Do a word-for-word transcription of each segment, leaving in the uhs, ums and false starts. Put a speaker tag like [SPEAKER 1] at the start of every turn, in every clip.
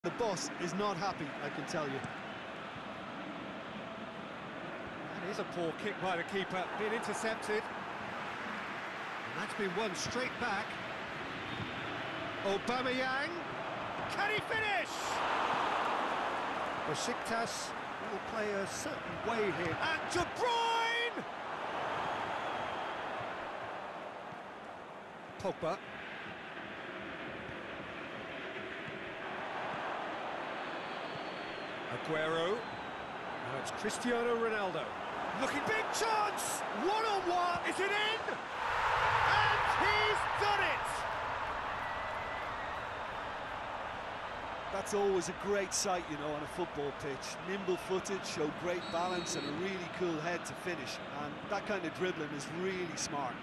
[SPEAKER 1] The boss is not happy, I can tell you.
[SPEAKER 2] That is a poor kick by the keeper, being intercepted. And that's been won straight back. Aubameyang, can he finish? Besiktas will play a certain way here. And De Bruyne! Pogba. Aguero. Now it's Cristiano Ronaldo. Looking big chance! One-on-one, is it in? And he's done it!
[SPEAKER 1] That's always a great sight, you know, on a football pitch. Nimble-footed, show great balance and a really cool head to finish. And that kind of dribbling is really smart.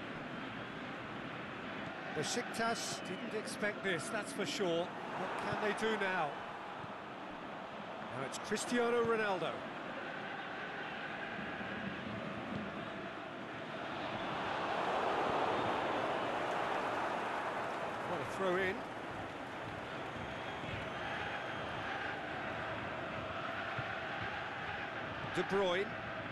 [SPEAKER 2] Besiktas didn't expect this, that's for sure. What can they do now? Now it's Cristiano Ronaldo. What a throw in. De Bruyne.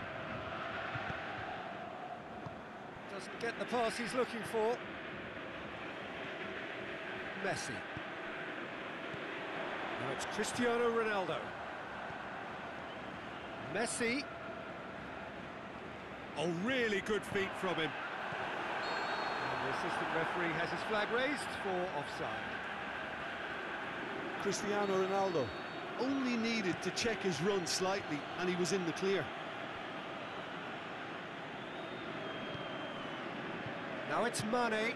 [SPEAKER 2] Doesn't get the pass he's looking for. Messi. Now it's Cristiano Ronaldo. Messi. Oh, really good feet from him. And the assistant referee has his flag raised for offside.
[SPEAKER 1] Cristiano Ronaldo only needed to check his run slightly and he was in the clear.
[SPEAKER 2] Now it's Mane.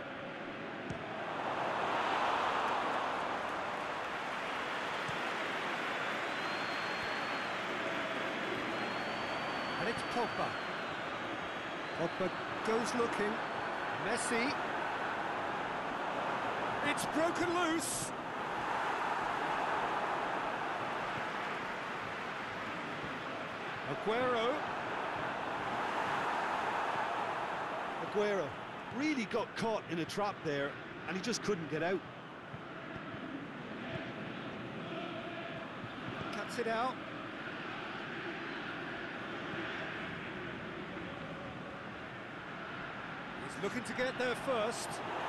[SPEAKER 2] And it's Pogba. Pogba goes looking. Messi. It's broken loose. Aguero.
[SPEAKER 1] Aguero really got caught in a trap there and he just couldn't get out.
[SPEAKER 2] Cuts it out. He's looking to get there first.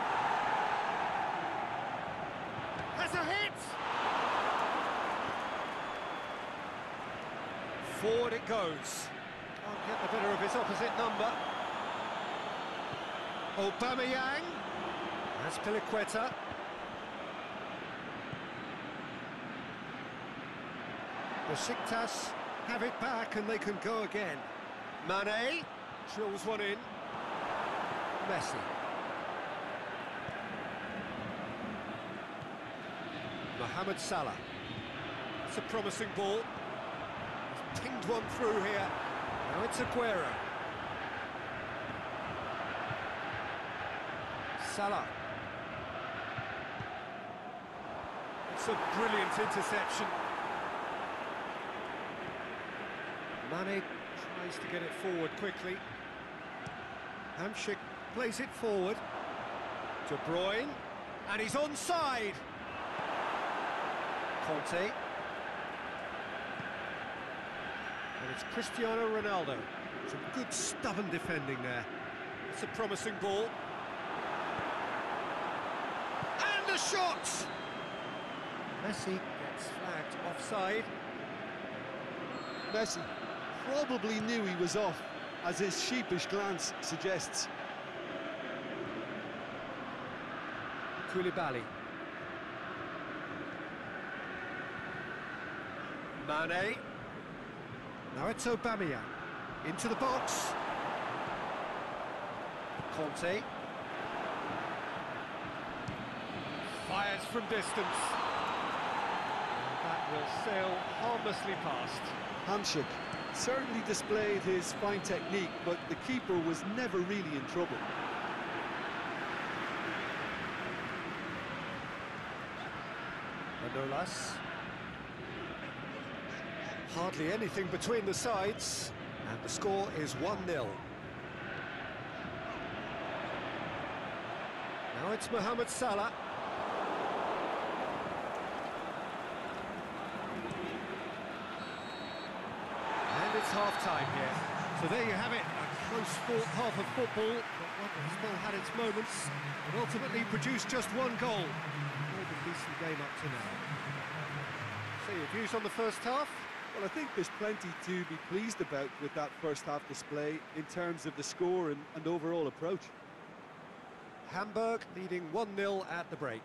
[SPEAKER 2] Has a hit! Forward it goes. Can't get the better of his opposite number. Aubameyang. That's Piliqueta. Besiktas have it back and they can go again. Mane drills one in. Messi. Mohamed Salah. It's a promising ball. He's pinged one through here. Now it's Aguero. Salah. It's a brilliant interception. Mane tries to get it forward quickly. Hamšík plays it forward. De Bruyne. And he's onside. Conte. And it's Cristiano Ronaldo. Some good stubborn defending there. It's a promising ball. And a shot! Messi gets flagged offside.
[SPEAKER 1] Messi probably knew he was off, as his sheepish glance suggests.
[SPEAKER 2] Koulibaly. Mane. Now it's Aubameyang. Into the box. Conte. Fires from distance. And that will sail harmlessly past.
[SPEAKER 1] Hamšík certainly displayed his fine technique, but the keeper was never really in trouble.
[SPEAKER 2] Manolas. Hardly anything between the sides, and the score is one nil. Now it's Mohamed Salah. half-time here. So there you have it, a close-fought half of football, but one that still had its moments, but ultimately produced just one goal. All a decent game up to now. So your views on the first half?
[SPEAKER 1] Well, I think there's plenty to be pleased about with that first half display in terms of the score and, and overall approach.
[SPEAKER 2] Hamburg leading one nil at the break.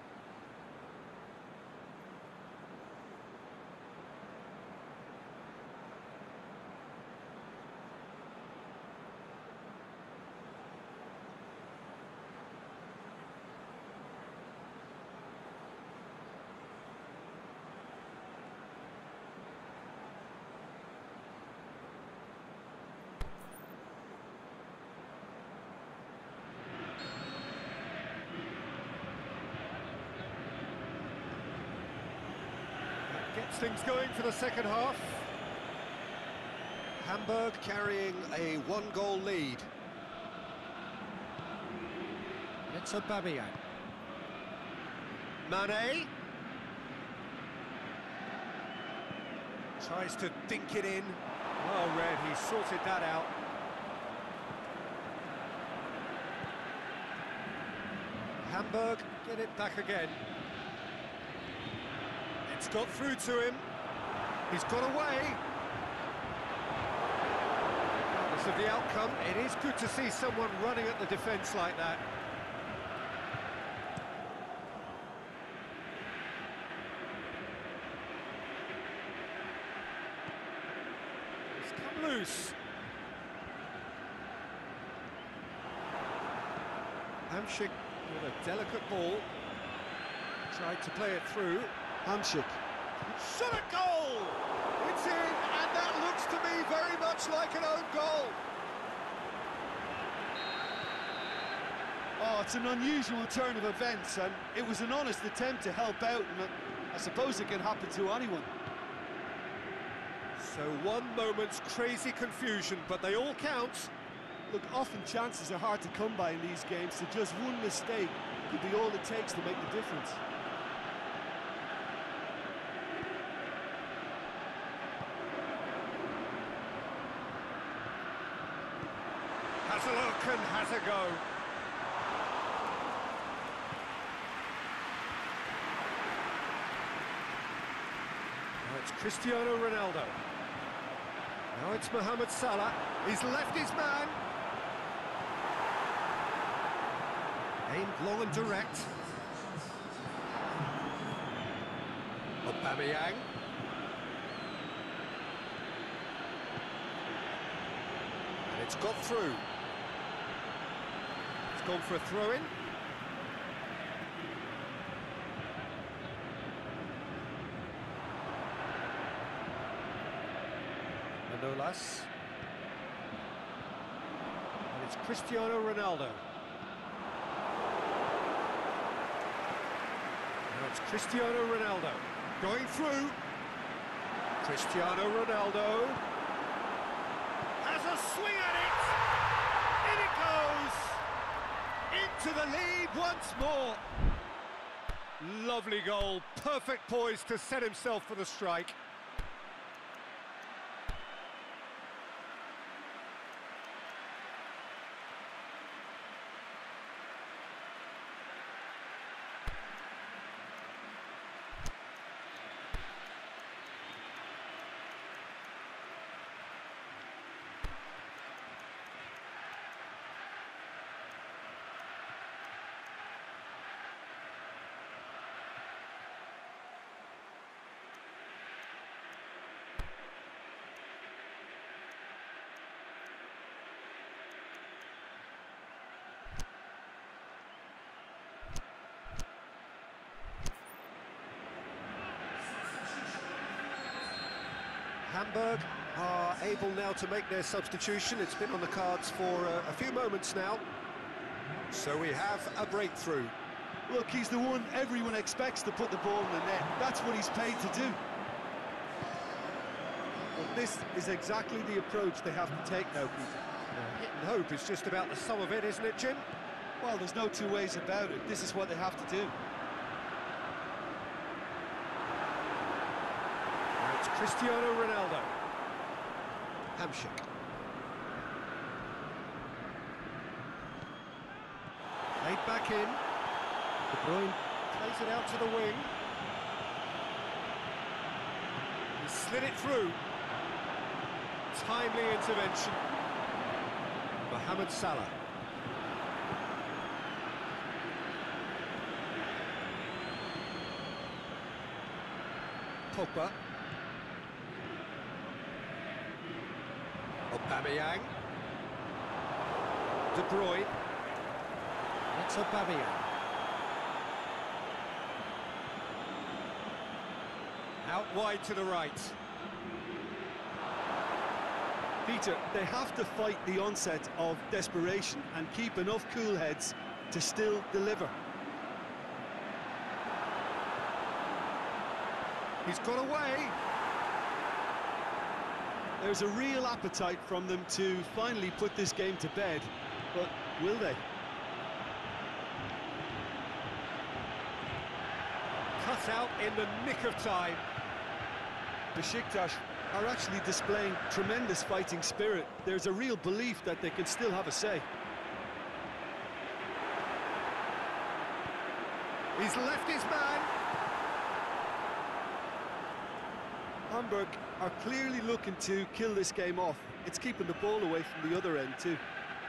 [SPEAKER 2] Gets things going for the second half. Hamburg carrying a one-goal lead. It's Aubameyang. Mane. Tries to dink it in. Well read, he sorted that out. Hamburg get it back again. It's got through to him. He's got away. Regardless of the outcome, it is good to see someone running at the defence like that. He's come loose. Hamšík with a delicate ball. Tried to play it through.
[SPEAKER 1] Hamšík.
[SPEAKER 2] Shot a goal! It's in, and that looks to me very much like an own goal.
[SPEAKER 1] Oh, it's an unusual turn of events, and it was an honest attempt to help out, and I suppose it can happen to anyone.
[SPEAKER 2] So one moment's crazy confusion, but they all count.
[SPEAKER 1] Look, often chances are hard to come by in these games, so just one mistake could be all it takes to make the difference.
[SPEAKER 2] Has a look and has a go. Now it's Cristiano Ronaldo. Now it's Mohamed Salah. He's left his man. Aimed long and direct. Aubameyang. And it's got through. It's gone for a throw-in. Manolas. And it's Cristiano Ronaldo. Now it's Cristiano Ronaldo. Going through. Cristiano Ronaldo. Has a swing at it! In it goes! Into the lead once more. Lovely goal. Perfect poise to set himself for the strike. Hamburg are able now to make their substitution. It's been on the cards for uh, a few moments now. So we have a breakthrough.
[SPEAKER 1] Look, he's the one everyone expects to put the ball in the net. That's what he's paid to do. Well, this is exactly the approach they have to take now, Peter.
[SPEAKER 2] Uh, hit and hope is just about the sum of it, isn't it, Jim?
[SPEAKER 1] Well, there's no two ways about it. This is what they have to do.
[SPEAKER 2] Now it's Cristiano Ronaldo. Hamsik. Laid back in. De Bruyne plays it out to the wing. He slid it through. Timely intervention. Mohamed Salah. Pogba. Aubameyang. De Bruyne. That's Aubameyang. Out wide to the right.
[SPEAKER 1] Peter, they have to fight the onset of desperation and keep enough cool heads to still deliver.
[SPEAKER 2] He's got away.
[SPEAKER 1] There's a real appetite from them to finally put this game to bed, but will they?
[SPEAKER 2] Cut out in the nick of time.
[SPEAKER 1] Besiktas are actually displaying tremendous fighting spirit. There's a real belief that they can still have a say.
[SPEAKER 2] He's left his man.
[SPEAKER 1] Hamburg are clearly looking to kill this game off. It's keeping the ball away from the other end too.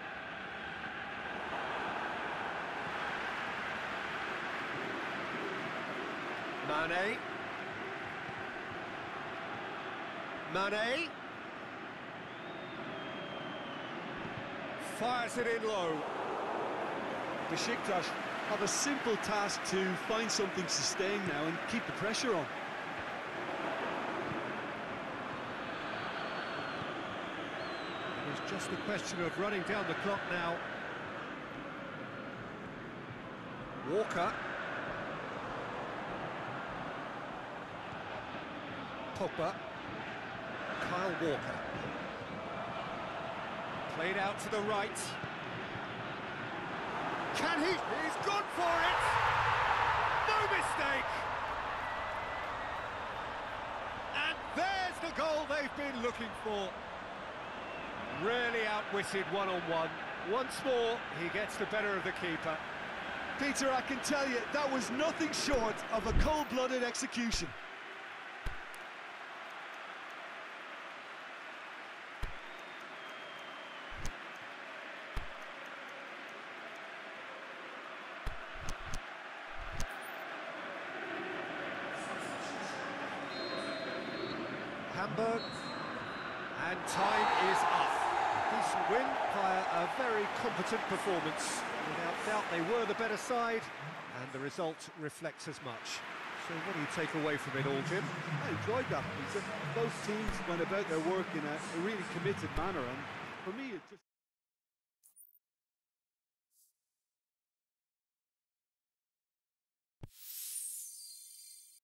[SPEAKER 2] Mane. Mane. Fires it in low.
[SPEAKER 1] Besiktas have a simple task to find something sustained now and keep the pressure on.
[SPEAKER 2] It's just a question of running down the clock now. Walker. Pogba. Kyle Walker. Played out to the right. Can he? He's gone for it! No mistake! And there's the goal they've been looking for. Really outwitted one-on-one. Once more, he gets the better of the keeper.
[SPEAKER 1] Peter, I can tell you, that was nothing short of a cold-blooded execution.
[SPEAKER 2] Hamburg, and time is up. Decent win via a very competent performance. Without doubt, they were the better side, and the result reflects as much. So what do you take away from it all, Jim?
[SPEAKER 1] I enjoyed that, Peter. Both teams went about their work in a, a really committed manner, and for me, it just...